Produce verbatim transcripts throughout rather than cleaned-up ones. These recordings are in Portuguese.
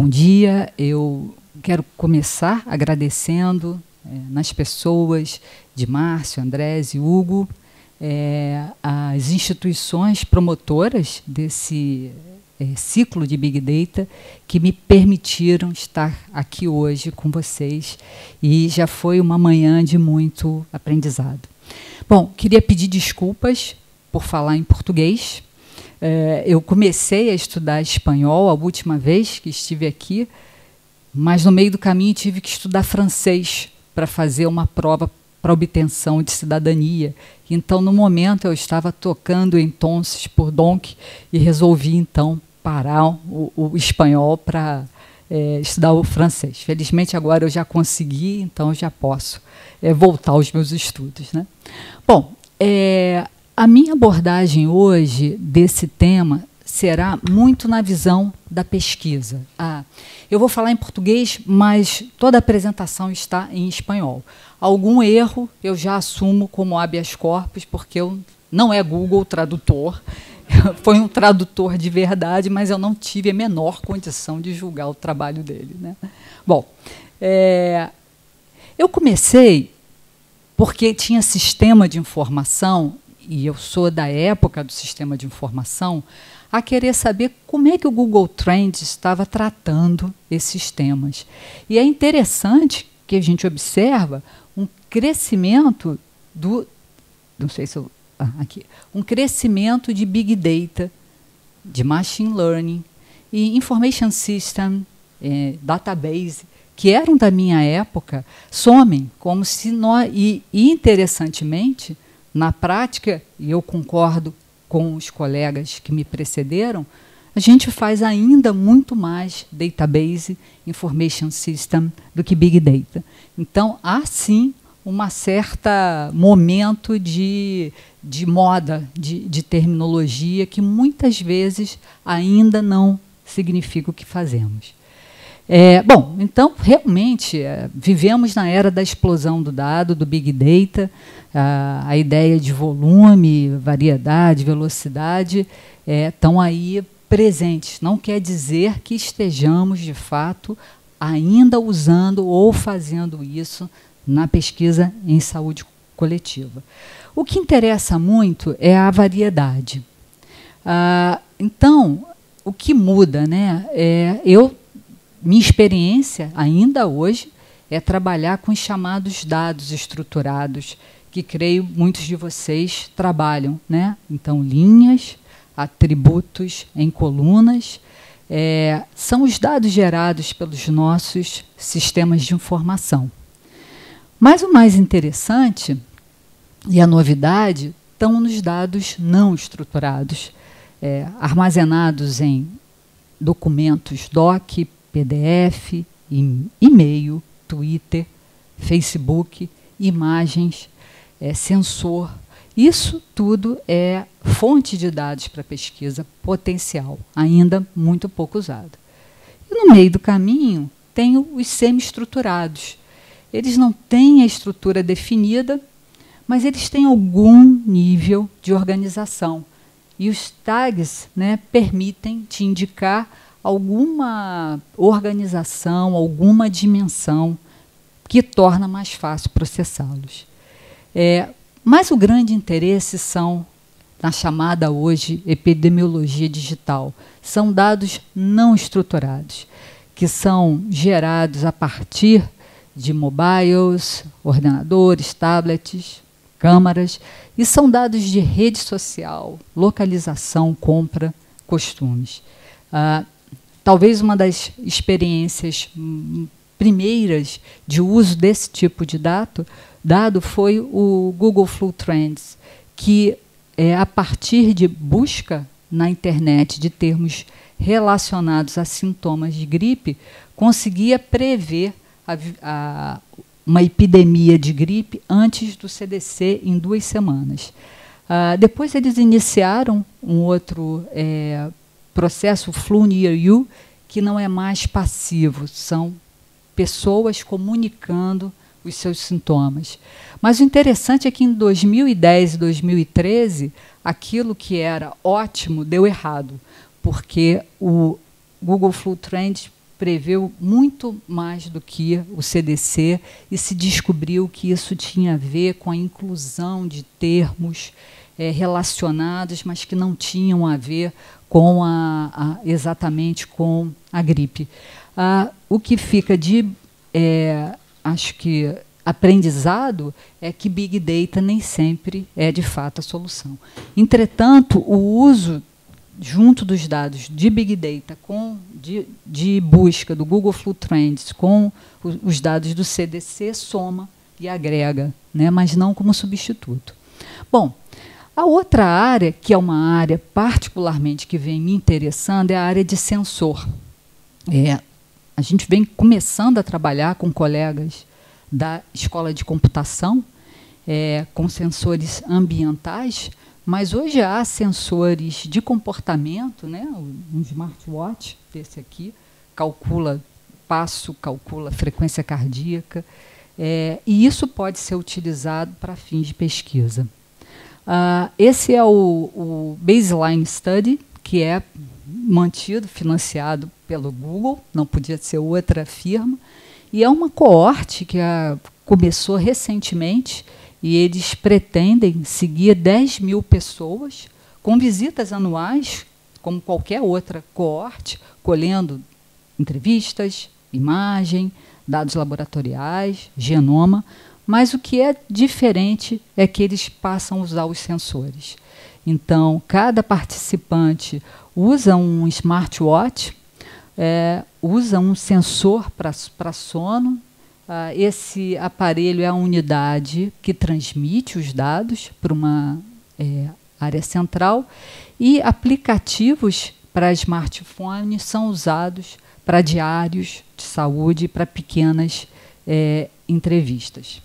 Bom dia, eu quero começar agradecendo é, nas pessoas de Márcio, Andrés e Hugo, é, as instituições promotoras desse é, ciclo de Big Data que me permitiram estar aqui hoje com vocês, e já foi uma manhã de muito aprendizado. Bom, queria pedir desculpas por falar em português. É, eu comecei a estudar espanhol a última vez que estive aqui, mas no meio do caminho tive que estudar francês para fazer uma prova para obtenção de cidadania. Então, no momento, eu estava tocando Entonces por Donk e resolvi, então, parar o, o espanhol para é, estudar o francês. Felizmente, agora eu já consegui, então eu já posso é, voltar aos meus estudos, né? Bom, é, a minha abordagem hoje desse tema será muito na visão da pesquisa. Ah, eu vou falar em português, mas toda a apresentação está em espanhol. Algum erro eu já assumo como habeas corpus, porque eu não é Google Tradutor, foi um tradutor de verdade, mas eu não tive a menor condição de julgar o trabalho dele, né? Bom, é, eu comecei porque tinha sistema de informação, e eu sou da época do sistema de informação, a querer saber como é que o Google Trends estava tratando esses temas. E é interessante que a gente observa um crescimento do, não sei se eu, ah, aqui, um crescimento de Big Data, de Machine Learning e Information System, eh, Database, que eram da minha época, somem, como se nós, e, e interessantemente, na prática, e eu concordo com os colegas que me precederam, a gente faz ainda muito mais database, information system do que big data. Então, há sim uma certa momento de, de moda, de, de terminologia, que muitas vezes ainda não significa o que fazemos. É, bom, então, realmente, é, vivemos na era da explosão do dado, do Big Data, a, a ideia de volume, variedade, velocidade, é, estão aí presentes. Não quer dizer que estejamos, de fato, ainda usando ou fazendo isso na pesquisa em saúde coletiva. O que interessa muito é a variedade. Ah, então, o que muda, né? É, eu Minha experiência, ainda hoje, é trabalhar com os chamados dados estruturados, que creio muitos de vocês trabalham, né? Então, linhas, atributos em colunas, é, são os dados gerados pelos nossos sistemas de informação. Mas o mais interessante, e a novidade, estão nos dados não estruturados, é, armazenados em documentos doc, P D F, e-mail, Twitter, Facebook, imagens, é, sensor. Isso tudo é fonte de dados para pesquisa potencial, ainda muito pouco usado. E no meio do caminho, tem os semi-estruturados. Eles não têm a estrutura definida, mas eles têm algum nível de organização. E os tags, né, permitem te indicar alguma organização, alguma dimensão que torna mais fácil processá-los. É, mas o grande interesse são, na chamada hoje epidemiologia digital, são dados não estruturados, que são gerados a partir de mobiles, ordenadores, tablets, câmaras, e são dados de rede social, localização, compra, costumes. Ah, Talvez uma das experiências primeiras de uso desse tipo de dado, dado foi o Google Flu Trends, que, é, a partir de busca na internet de termos relacionados a sintomas de gripe, conseguia prever a, a, uma epidemia de gripe antes do C D C em duas semanas. Ah, depois eles iniciaram um outro é, processo, o Flu Near You, que não é mais passivo, são pessoas comunicando os seus sintomas. Mas o interessante é que em dois mil e dez e dois mil e treze, aquilo que era ótimo deu errado, porque o Google Flu Trends preveu muito mais do que o C D C e se descobriu que isso tinha a ver com a inclusão de termos é, relacionados, mas que não tinham a ver com a, a, exatamente com a gripe. Ah, o que fica de, é, acho que, aprendizado é que Big Data nem sempre é, de fato, a solução. Entretanto, o uso junto dos dados de Big Data, com, de, de busca do Google Flu Trends, com os, os dados do C D C, soma e agrega, né, mas não como substituto. Bom, a outra área, que é uma área particularmente que vem me interessando, é a área de sensor. É, a gente vem começando a trabalhar com colegas da Escola de Computação, é, com sensores ambientais, mas hoje há sensores de comportamento, né? Um smartwatch desse aqui, calcula passo, calcula frequência cardíaca, é, e isso pode ser utilizado para fins de pesquisa. Uh, esse é o, o Baseline Study, que é mantido, financiado pelo Google, não podia ser outra firma, e é uma coorte que a, começou recentemente, e eles pretendem seguir dez mil pessoas, com visitas anuais, como qualquer outra coorte, colhendo entrevistas, imagem, dados laboratoriais, genoma, mas o que é diferente é que eles passam a usar os sensores. Então, cada participante usa um smartwatch, é, usa um sensor para sono. Ah, esse aparelho é a unidade que transmite os dados para uma é, área central, e aplicativos para smartphone são usados para diários de saúde, para pequenas é, entrevistas.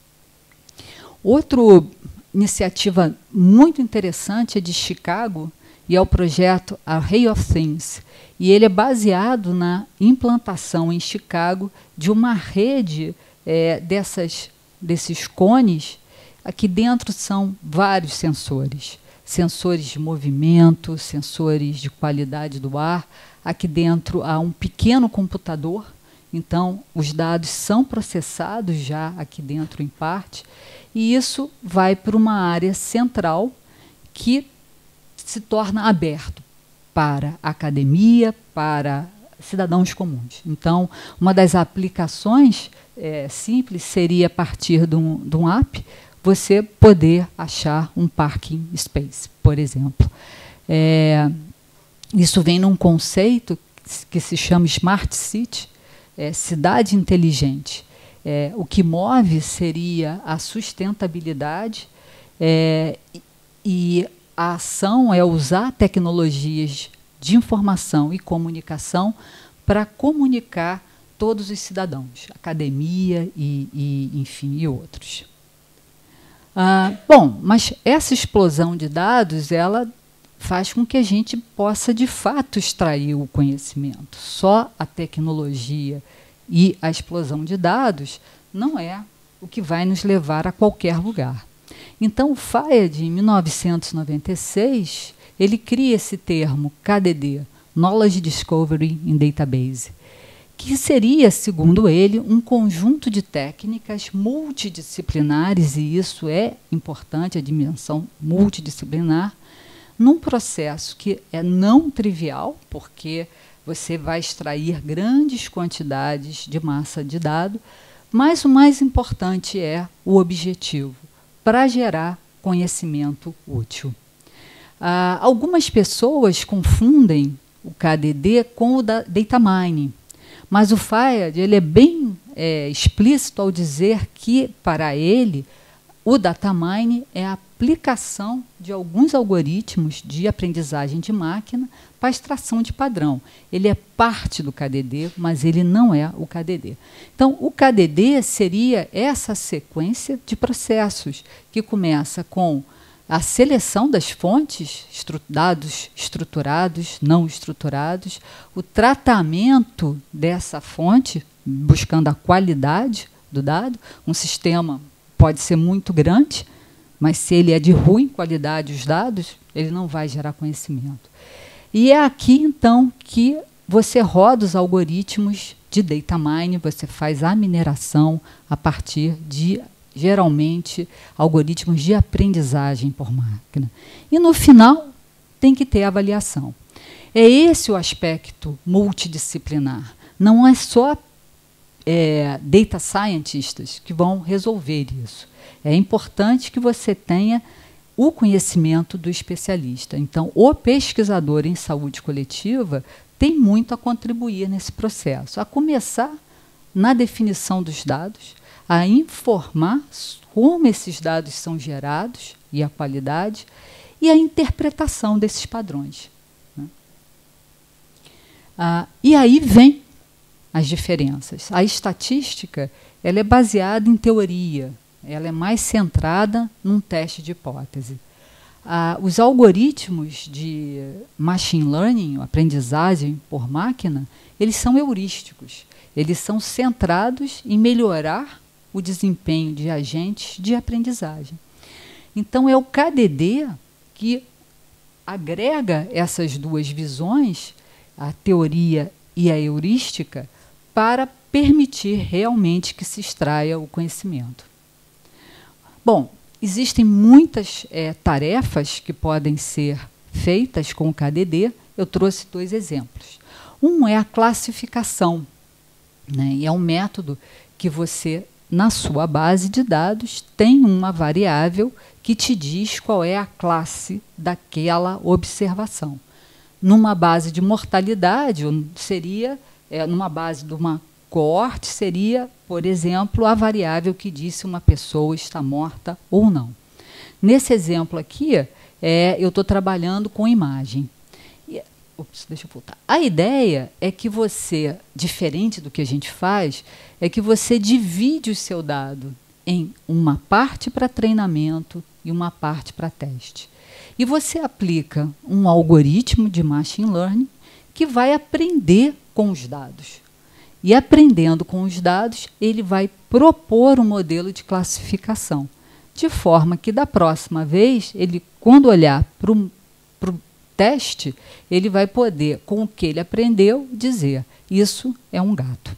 Outra iniciativa muito interessante é de Chicago, e é o projeto Array of Things. E ele é baseado na implantação em Chicago de uma rede é, dessas, desses cones. Aqui dentro são vários sensores. Sensores de movimento, sensores de qualidade do ar. Aqui dentro há um pequeno computador. Então, os dados são processados já aqui dentro, em parte, e isso vai para uma área central que se torna aberto para a academia, para cidadãos comuns. Então, uma das aplicações é, simples seria, a partir de um, de um app, você poder achar um parking space, por exemplo. É, isso vem num conceito que se chama Smart City, É, cidade inteligente. É, o que move seria a sustentabilidade, é, e a ação é usar tecnologias de informação e comunicação para comunicar todos os cidadãos, academia e, e enfim, e outros. Ah, bom, mas essa explosão de dados, ela faz com que a gente possa, de fato, extrair o conhecimento. Só a tecnologia e a explosão de dados não é o que vai nos levar a qualquer lugar. Então, o Fayed, em mil novecentos e noventa e seis, ele cria esse termo K D D, Knowledge Discovery in Database, que seria, segundo ele, um conjunto de técnicas multidisciplinares, e isso é importante, a dimensão multidisciplinar, num processo que é não trivial, porque você vai extrair grandes quantidades de massa de dado, mas o mais importante é o objetivo, para gerar conhecimento útil. Ah, algumas pessoas confundem o K D D com o da data mining, mas o Fayed, ele é bem é, explícito ao dizer que, para ele, o data mining é a aplicação de alguns algoritmos de aprendizagem de máquina para extração de padrão. Ele é parte do K D D, mas ele não é o K D D. Então, o K D D seria essa sequência de processos que começa com a seleção das fontes, estru dados estruturados, não estruturados, o tratamento dessa fonte, buscando a qualidade do dado. Um sistema pode ser muito grande, mas se ele é de ruim qualidade, os dados, ele não vai gerar conhecimento. E é aqui, então, que você roda os algoritmos de data mining, você faz a mineração a partir de, geralmente, algoritmos de aprendizagem por máquina. E, no final, tem que ter avaliação. É esse o aspecto multidisciplinar. Não é só é, data scientists que vão resolver isso. É importante que você tenha o conhecimento do especialista. Então, o pesquisador em saúde coletiva tem muito a contribuir nesse processo, a começar na definição dos dados, a informar como esses dados são gerados e a qualidade, e a interpretação desses padrões. Né? Ah, e aí vem as diferenças. A estatística ela é baseada em teoria, ela é mais centrada num teste de hipótese. Ah, os algoritmos de machine learning, aprendizagem por máquina, eles são heurísticos. Eles são centrados em melhorar o desempenho de agentes de aprendizagem. Então, é o K D D que agrega essas duas visões, a teoria e a heurística, para permitir realmente que se extraia o conhecimento. Bom, existem muitas é, tarefas que podem ser feitas com o K D D. Eu trouxe dois exemplos. Um é a classificação, né? E é um método que você, na sua base de dados, tem uma variável que te diz qual é a classe daquela observação. Numa base de mortalidade, seria, é, numa base de uma coorte, seria, por exemplo, a variável que diz se uma pessoa está morta ou não. Nesse exemplo aqui, é, eu estou trabalhando com imagem. E, ups, deixa eu voltar. A ideia é que você, diferente do que a gente faz, é que você divide o seu dado em uma parte para treinamento e uma parte para teste. E você aplica um algoritmo de machine learning que vai aprender com os dados. E aprendendo com os dados, ele vai propor um modelo de classificação, de forma que da próxima vez, ele, quando olhar para o teste, ele vai poder, com o que ele aprendeu, dizer: isso é um gato.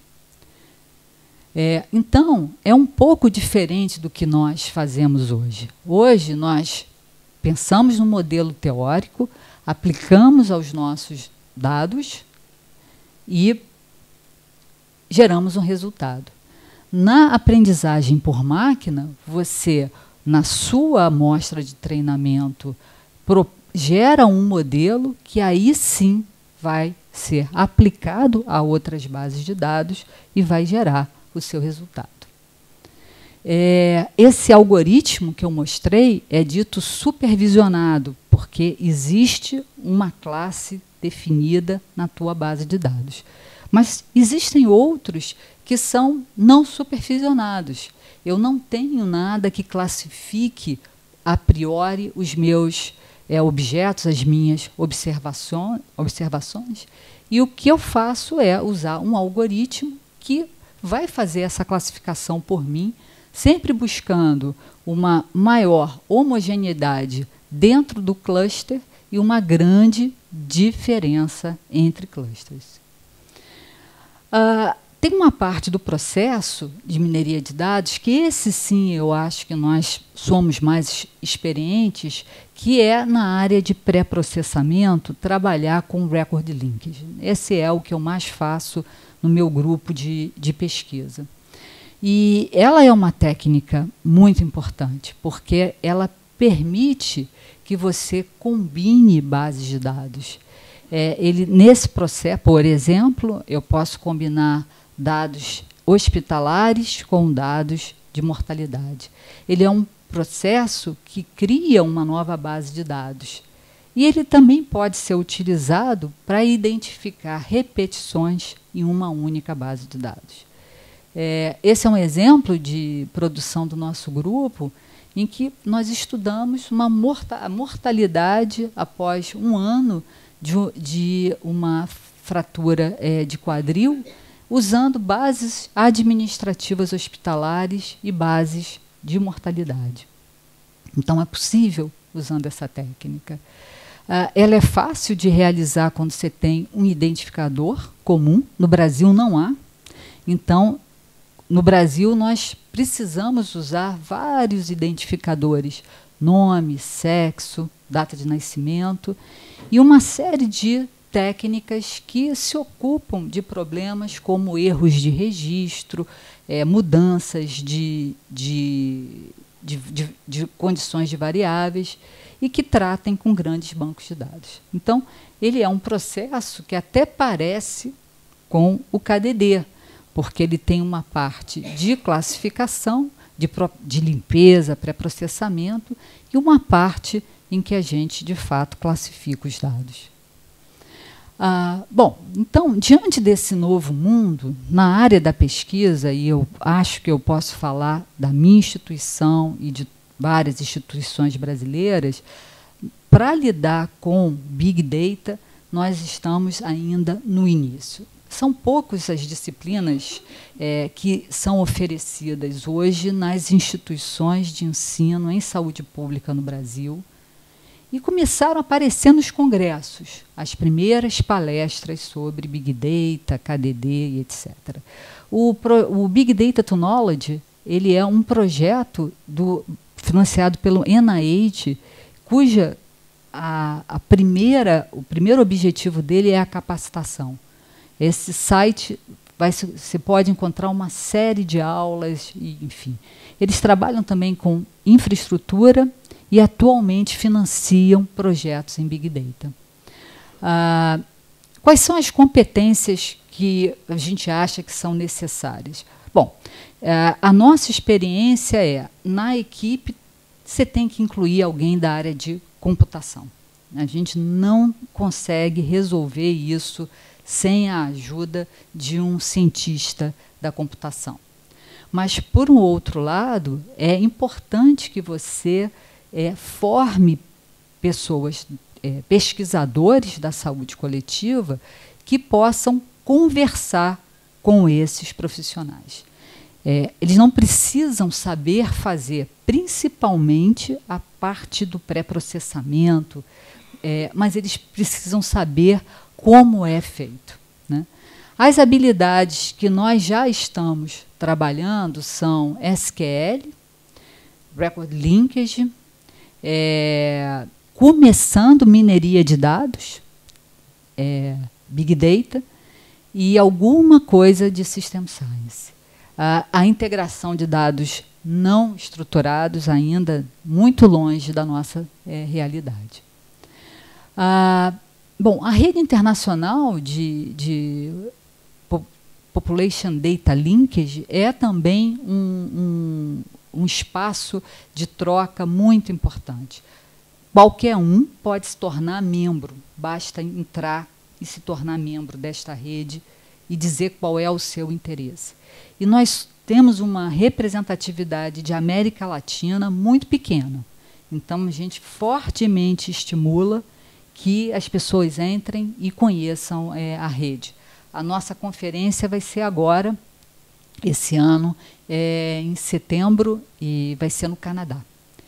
É, então, é um pouco diferente do que nós fazemos hoje. Hoje, nós pensamos no modelo teórico, aplicamos aos nossos dados e geramos um resultado. Na aprendizagem por máquina, você, na sua amostra de treinamento, pro, gera um modelo que aí sim vai ser aplicado a outras bases de dados e vai gerar o seu resultado. É, esse algoritmo que eu mostrei é dito supervisionado, porque existe uma classe definida na tua base de dados. Mas existem outros que são não supervisionados. Eu não tenho nada que classifique a priori os meus é, objetos, as minhas observações, observações, e o que eu faço é usar um algoritmo que vai fazer essa classificação por mim, sempre buscando uma maior homogeneidade dentro do cluster e uma grande diferença entre clusters. Uh, tem uma parte do processo de mineria de dados que esse sim eu acho que nós somos mais experientes, que é na área de pré-processamento, trabalhar com record linkage. Esse é o que eu mais faço no meu grupo de, de pesquisa. E ela é uma técnica muito importante, porque ela permite que você combine bases de dados. É, ele, nesse processo, por exemplo, eu posso combinar dados hospitalares com dados de mortalidade. Ele é um processo que cria uma nova base de dados. E ele também pode ser utilizado para identificar repetições em uma única base de dados. É, esse é um exemplo de produção do nosso grupo, em que nós estudamos uma morta, a mortalidade após um ano de, de uma fratura é, de quadril, usando bases administrativas hospitalares e bases de mortalidade. Então, é possível usando essa técnica. Uh, ela é fácil de realizar quando você tem um identificador comum. No Brasil não há. Então, no Brasil, nós precisamos usar vários identificadores, nome, sexo, data de nascimento e uma série de técnicas que se ocupam de problemas como erros de registro, é, mudanças de, de, de, de, de condições de variáveis e que tratem com grandes bancos de dados. Então, ele é um processo que até parece com o K D D, porque ele tem uma parte de classificação, de, de limpeza, pré-processamento, e uma parte em que a gente, de fato, classifica os dados. Ah, bom, então, diante desse novo mundo, na área da pesquisa, e eu acho que eu posso falar da minha instituição e de várias instituições brasileiras, para lidar com Big Data, nós estamos ainda no início. São poucas as disciplinas é, que são oferecidas hoje nas instituições de ensino em saúde pública no Brasil e começaram a aparecer nos congressos as primeiras palestras sobre Big Data, K D D e etcétera. O, pro, o Big Data to Knowledge ele é um projeto do, financiado pelo N I H, cuja a, a primeira, o primeiro objetivo dele é a capacitação. Esse site, vai, você pode encontrar uma série de aulas, e, enfim. Eles trabalham também com infraestrutura e atualmente financiam projetos em Big Data. Ah, quais são as competências que a gente acha que são necessárias? Bom, ah, a nossa experiência é, na equipe, você tem que incluir alguém da área de computação. A gente não consegue resolver isso sem a ajuda de um cientista da computação. Mas, por um outro lado, é importante que você é, forme pessoas, é, pesquisadores da saúde coletiva, que possam conversar com esses profissionais. É, eles não precisam saber fazer, principalmente, a parte do pré-processamento, é, mas eles precisam saber como é feito, né? As habilidades que nós já estamos trabalhando são S Q L, Record Linkage, é, começando mineria de dados, é, Big Data e alguma coisa de System Science. A, a integração de dados não estruturados ainda muito longe da nossa é, realidade. Ah, Bom, a rede internacional de, de Population Data Linkage é também um, um, um espaço de troca muito importante. Qualquer um pode se tornar membro, basta entrar e se tornar membro desta rede e dizer qual é o seu interesse. E nós temos uma representatividade de América Latina muito pequena. Então, a gente fortemente estimula que as pessoas entrem e conheçam é, a rede. A nossa conferência vai ser agora, esse ano, é, em setembro, e vai ser no Canadá.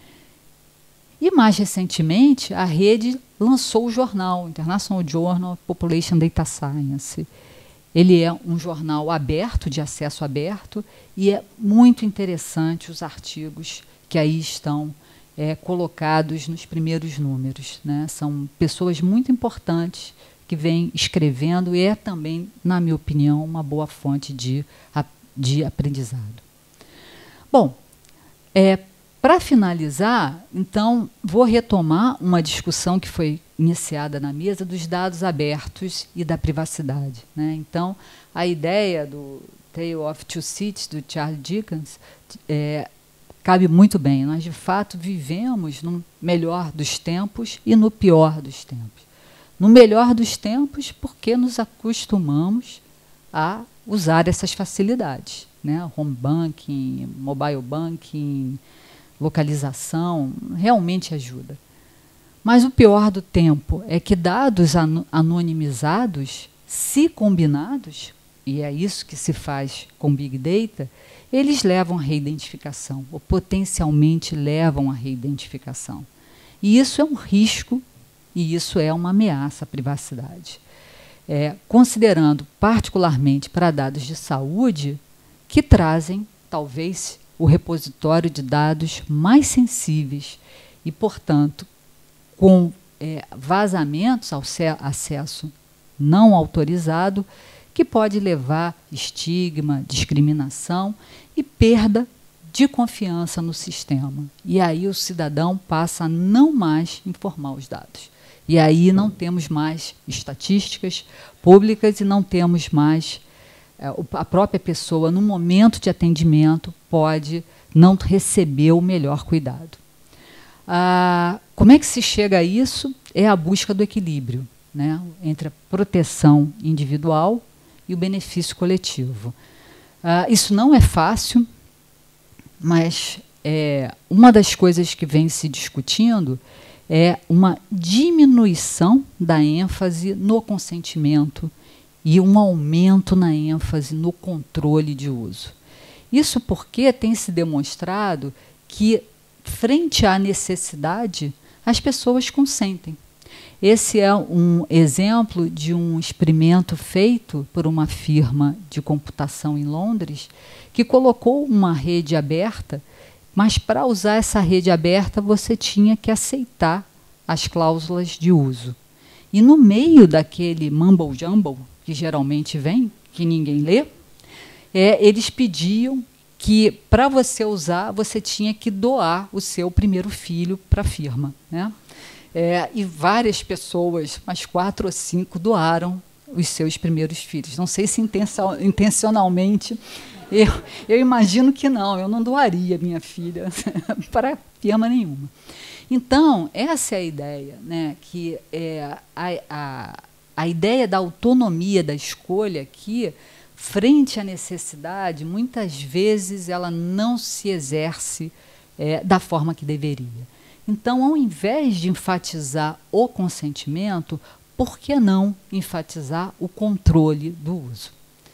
E, mais recentemente, a rede lançou o jornal, International Journal of Population Data Science. Ele é um jornal aberto, de acesso aberto, e é muito interessante os artigos que aí estão É, colocados nos primeiros números, né? São pessoas muito importantes que vêm escrevendo e é também, na minha opinião, uma boa fonte de, de aprendizado. Bom, é, para finalizar, então, vou retomar uma discussão que foi iniciada na mesa dos dados abertos e da privacidade, né? Então, a ideia do Tale of Two Cities, do Charles Dickens, é, cabe muito bem. Nós, de fato, vivemos no melhor dos tempos e no pior dos tempos. No melhor dos tempos, porque nos acostumamos a usar essas facilidades, né? Home banking, mobile banking, localização, realmente ajuda. Mas o pior do tempo é que dados anonimizados, se combinados, e é isso que se faz com Big Data, eles levam à reidentificação, ou potencialmente levam à reidentificação. E isso é um risco e isso é uma ameaça à privacidade. É, considerando particularmente para dados de saúde, que trazem, talvez, o repositório de dados mais sensíveis e, portanto, com é, vazamentos ao acesso não autorizado, que pode levar estigma, discriminação e perda de confiança no sistema. E aí o cidadão passa a não mais informar os dados. E aí não temos mais estatísticas públicas e não temos mais... É, a própria pessoa, no momento de atendimento, pode não receber o melhor cuidado. Ah, como é que se chega a isso? É a busca do equilíbrio, né, entre a proteção individual e o benefício coletivo. Ah, isso não é fácil, mas é, uma das coisas que vem se discutindo é uma diminuição da ênfase no consentimento e um aumento na ênfase no controle de uso. Isso porque tem se demonstrado que, frente à necessidade, as pessoas consentem. Esse é um exemplo de um experimento feito por uma firma de computação em Londres, que colocou uma rede aberta, mas para usar essa rede aberta você tinha que aceitar as cláusulas de uso. E no meio daquele mumble-jumble, que geralmente vem, que ninguém lê, é, eles pediam que, para você usar, você tinha que doar o seu primeiro filho para a firma, né? É, e várias pessoas, umas quatro ou cinco, doaram os seus primeiros filhos. Não sei se intencionalmente, eu, eu imagino que não, eu não doaria minha filha para firma nenhuma. Então, essa é a ideia, né, que é, a, a, a ideia da autonomia da escolha aqui, frente à necessidade, muitas vezes ela não se exerce é, da forma que deveria. Então, ao invés de enfatizar o consentimento, por que não enfatizar o controle do uso?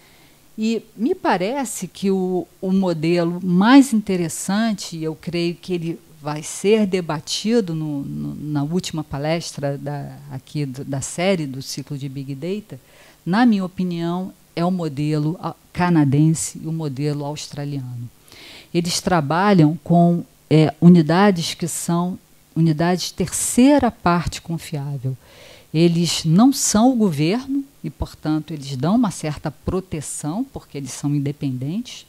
E me parece que o, o modelo mais interessante, eu creio que ele vai ser debatido no, no, na última palestra da, aqui do, da série do ciclo de Big Data, na minha opinião, é o modelo canadense e o modelo australiano. Eles trabalham com é, unidades que são unidades terceira parte confiável. Eles não são o governo e, portanto, eles dão uma certa proteção, porque eles são independentes,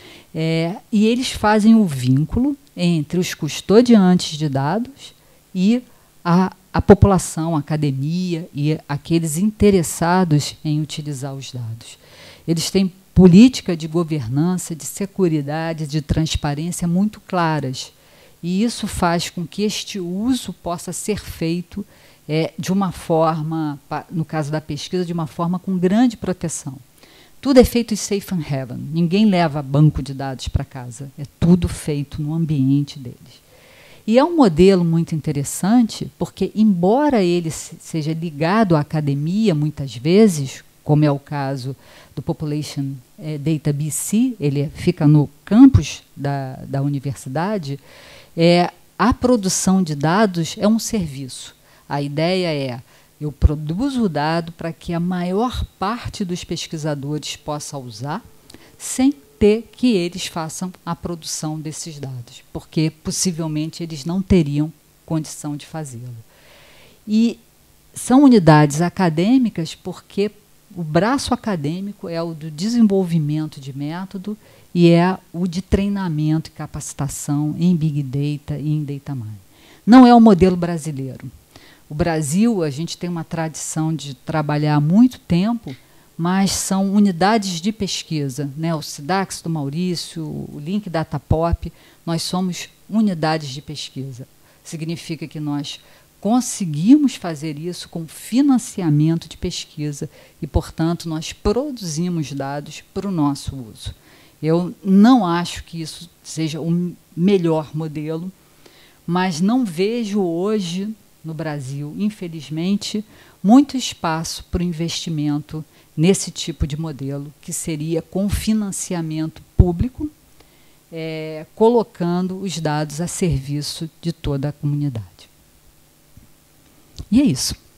é, e eles fazem o vínculo entre os custodiantes de dados e a, a população, a academia e aqueles interessados em utilizar os dados. Eles têm política de governança, de seguridade, de transparência muito claras. E isso faz com que este uso possa ser feito é, de uma forma, no caso da pesquisa, de uma forma com grande proteção. Tudo é feito em safe and heaven. Ninguém leva banco de dados para casa. É tudo feito no ambiente deles. E é um modelo muito interessante, porque, embora ele seja ligado à academia, muitas vezes, como é o caso do Population Data B C, ele fica no campus da, da universidade, é, a produção de dados é um serviço. A ideia é, eu produzo o dado para que a maior parte dos pesquisadores possa usar, sem ter que eles façam a produção desses dados, porque possivelmente eles não teriam condição de fazê-lo. E são unidades acadêmicas porque o braço acadêmico é o do desenvolvimento de método e é o de treinamento e capacitação em Big Data e em Data Mining. Não é o modelo brasileiro. O Brasil, a gente tem uma tradição de trabalhar há muito tempo, mas são unidades de pesquisa, né? O SIDAX do Maurício, o Link Datapop, nós somos unidades de pesquisa. Significa que nós conseguimos fazer isso com financiamento de pesquisa e, portanto, nós produzimos dados para o nosso uso. Eu não acho que isso seja o melhor modelo, mas não vejo hoje no Brasil, infelizmente, muito espaço para o investimento nesse tipo de modelo, que seria com financiamento público, é, colocando os dados a serviço de toda a comunidade. E é isso.